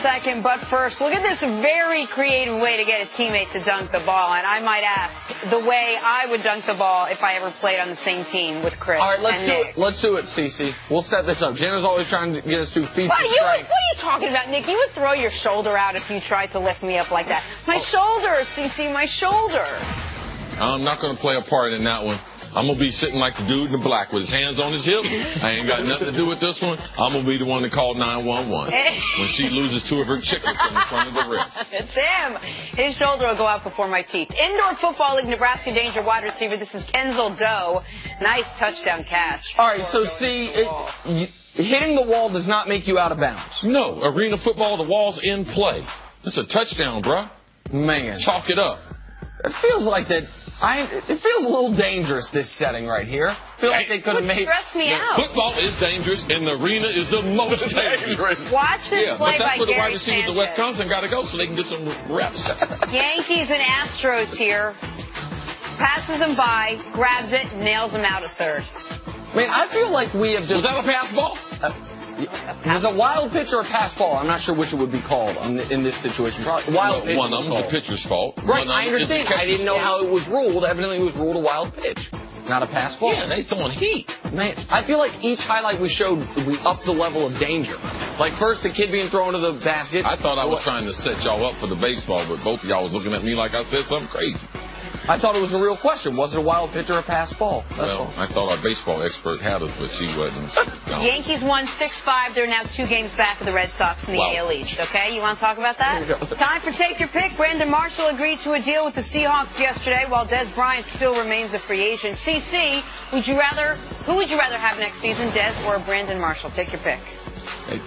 second, but first, look at this very creative way to get a teammate to dunk the ball. And I might ask, the way I would dunk the ball if I ever played on the same team with Chris. All right, let's and do Nick. it. Let's do it, Cece. We'll set this up. Jenna's always trying to get us to feats of strength. What are you talking about, Nick? You would throw your shoulder out if you tried to lift me up like that. My shoulder, Cece, my shoulder. I'm not going to play a part in that one. I'm going to be sitting like the dude in the black with his hands on his hips. I ain't got nothing to do with this one. I'm going to be the one to call 911 when she loses 2 of her chickens in front of the rim. It's him. His shoulder will go out before my teeth. Indoor Football League Nebraska Danger wide receiver. This is Kenzel Doe. Nice touchdown catch. All right, so see, hitting the wall does not make you out of bounds. No, arena football, the wall's in play. It's a touchdown, bruh. Man. Chalk it up. It feels like that. It feels a little dangerous, this setting right here. I feel like they could have made. Stress me out. Football is dangerous, and the arena is the most dangerous. Watch this play but that's by where the Gary wide receivers Sanchez. of Wisconsin got to go so they can get some reps. Yankees and Astros here. Passes him by, grabs it, nails him out at third. Man, I feel like we have just. Was that a pass ball? It was a wild pitch or a pass ball. I'm not sure which it would be called in this situation. Probably wild pitch. One of them is the pitcher's fault. Right, I understand. I didn't know how it was ruled. Evidently, it was ruled a wild pitch, not a pass ball. Yeah, they throwing heat. Man, I feel like each highlight we showed, we upped the level of danger. Like first, the kid being thrown to the basket. I thought I was trying to set y'all up for the baseball, but both of y'all was looking at me like I said something crazy. I thought it was a real question. Was it a wild pitch or a pass ball? That's all. I thought our baseball expert had us, but she wasn't. Yankees won 6-5. They're now 2 games back of the Red Sox in the AL East. Okay, you want to talk about that? Time for Take Your Pick. Brandon Marshall agreed to a deal with the Seahawks yesterday, while Dez Bryant still remains a free agent. CC, who would you rather have next season, Dez or Brandon Marshall? Take your pick. Hey,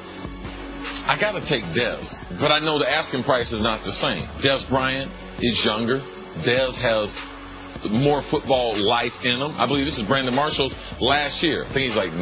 I got to take Dez, but I know the asking price is not the same. Dez Bryant is younger. Dez has more football life in him. I believe this is Brandon Marshall's last year. I think he's like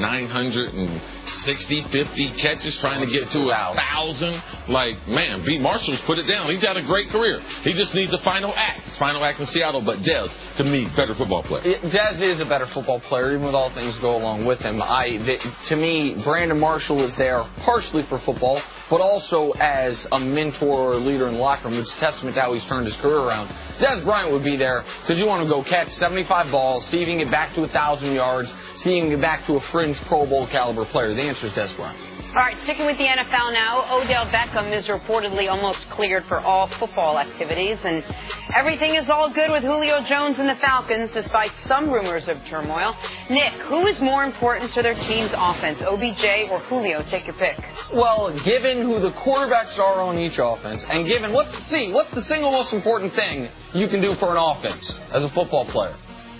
960, 50 catches trying to get to 1,000. Like, man, B. Marshall's put it down. He's had a great career. He just needs a final act. His final act in Seattle, but Dez, to me, better football player. Dez is a better football player, even with all things go along with him. To me, Brandon Marshall is there partially for football, but also as a mentor or leader in the locker room, which is a testament to how he's turned his career around. Dez Bryant would be there because you want to go catch 75 balls, see if you can get back to 1,000 yards, see if you can get back to a fringe Pro Bowl caliber player. The answer is Dez Bryant. All right, sticking with the NFL now, Odell Beckham is reportedly almost cleared for all football activities, and everything is all good with Julio Jones and the Falcons, despite some rumors of turmoil. Nick, who is more important to their team's offense, OBJ or Julio? Take your pick. Well, given who the quarterbacks are on each offense, and given, what's the single most important thing you can do for an offense as a football player?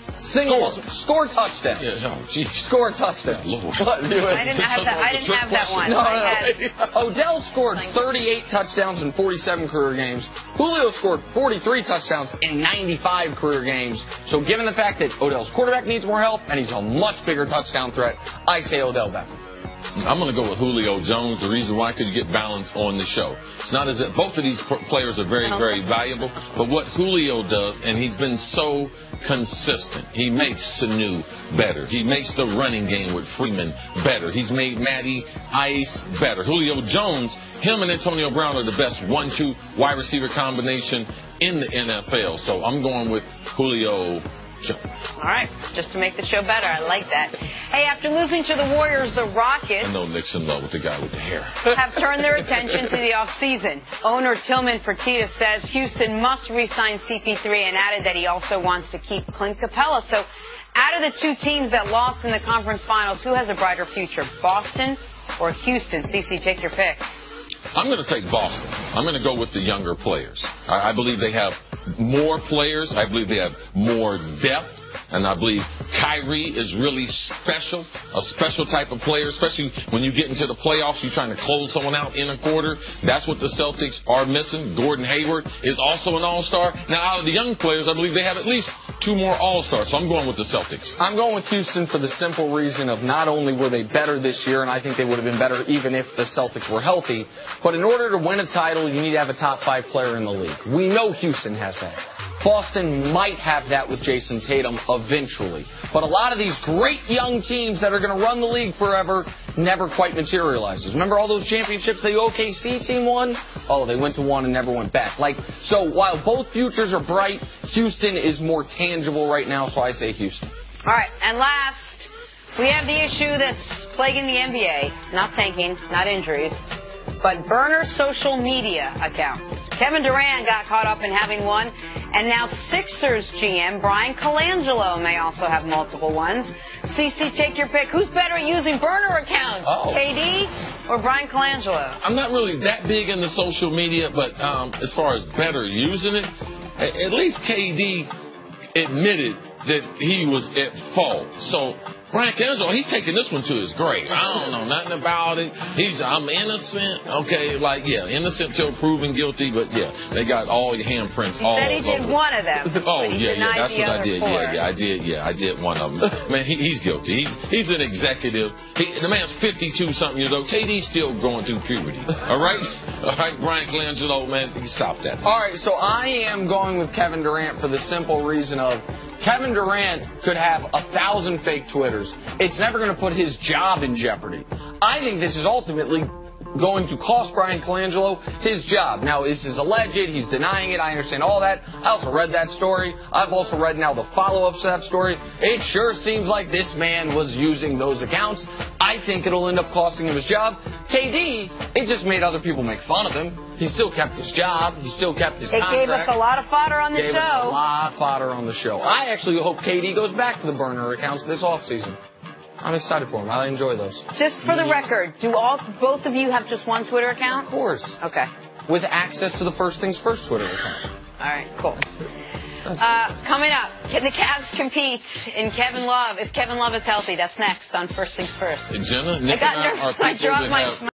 Score touchdowns. Yeah, oh, geez. Score touchdowns. I didn't have that one. No. Odell scored 38 touchdowns in 47 career games. Julio scored 43 touchdowns in 95 career games. So given the fact that Odell's quarterback needs more help and he's a much bigger touchdown threat, I say Odell Beckham. I'm going to go with Julio Jones. The reason why, because you get balance on the show. It's not as if both of these players are very, very valuable, but what Julio does, and he's been so consistent. He makes Sanu better. He makes the running game with Freeman better. He's made Matty Ice better. Julio Jones, him and Antonio Brown are the best 1-2 wide receiver combination in the NFL. So I'm going with Julio Jones. All right, just to make the show better. I like that. Hey, after losing to the Warriors, the Rockets... I know Nick's in love with the guy with the hair. ...have turned their attention to the offseason. Owner Tillman Fertitta says Houston must re-sign CP3 and added that he also wants to keep Clint Capella. So, out of the 2 teams that lost in the conference finals, who has a brighter future, Boston or Houston? CC, take your pick. I'm going to take Boston. I'm going to go with the younger players. I believe they have more players. I believe they have more depth. And I believe Kyrie is really special, a special type of player, especially when you get into the playoffs, you're trying to close someone out in a quarter. That's what the Celtics are missing. Gordon Hayward is also an all-star. Now, out of the young players, I believe they have at least 2 more all-stars. So I'm going with the Celtics. I'm going with Houston for the simple reason of not only were they better this year, and I think they would have been better even if the Celtics were healthy, but in order to win a title, you need to have a top 5 player in the league. We know Houston has that. Boston might have that with Jason Tatum eventually. But a lot of these great young teams that are going to run the league forever, never quite materializes. Remember all those championships the OKC team won? Oh, they went to one and never went back. So while both futures are bright, Houston is more tangible right now, so I say Houston. All right, and last, we have the issue that's plaguing the NBA. Not tanking, not injuries, but burner social media accounts. Kevin Durant got caught up in having one, and now Sixers GM Brian Colangelo may also have multiple ones. CC, take your pick. Who's better at using burner accounts, KD or Brian Colangelo? I'm not really that big into social media, but as far as better using it, at least KD admitted that he was at fault. So Brian Colangelo, he's taking this one to his grave. I don't know nothing about it. I'm innocent. Okay, innocent till proven guilty. But yeah, they got all your handprints all over. He said he did one of them. Oh yeah, that's what I did. I did one of them. Man, he's guilty. He's an executive. The man's 52 something years old. KD's still going through puberty. All right, Brian Colangelo, man, stop that. All right, so I am going with Kevin Durant for the simple reason of Kevin Durant could have 1,000 fake Twitters. It's never going to put his job in jeopardy. I think this is ultimately going to cost Brian Colangelo his job. Now, this is alleged. He's denying it. I understand all that. I also read that story. I've also read now the follow-ups to that story. It sure seems like this man was using those accounts. I think it'll end up costing him his job. KD, it just made other people make fun of him. He still kept his job. He still kept his contract. It gave us a lot of fodder on the show. Gave us a lot of fodder on the show. I actually hope KD goes back to the burner accounts this offseason. I'm excited for him. I enjoy those. Just for the record, do both of you have just one Twitter account? Of course. Okay. With access to the First Things First Twitter account. All right, cool. Coming up, can the Cavs compete in Kevin Love if Kevin Love is healthy? That's next on First Things First. Jenna, Nick I got nervous. I dropped my